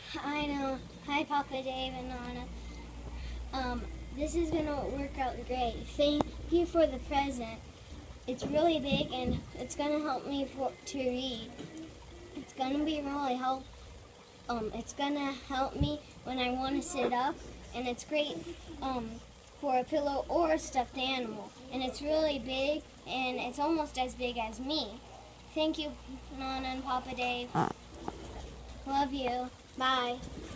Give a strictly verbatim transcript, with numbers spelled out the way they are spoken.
I know. Hi, Papa Dave and Nana. Um, this is gonna work out great. Thank you for the present. It's really big and it's gonna help me for, to read. It's gonna be really help. Um, it's gonna help me when I want to sit up, and it's great um, for a pillow or a stuffed animal. And it's really big, and it's almost as big as me. Thank you, Nana and Papa Dave. Love you. Bye.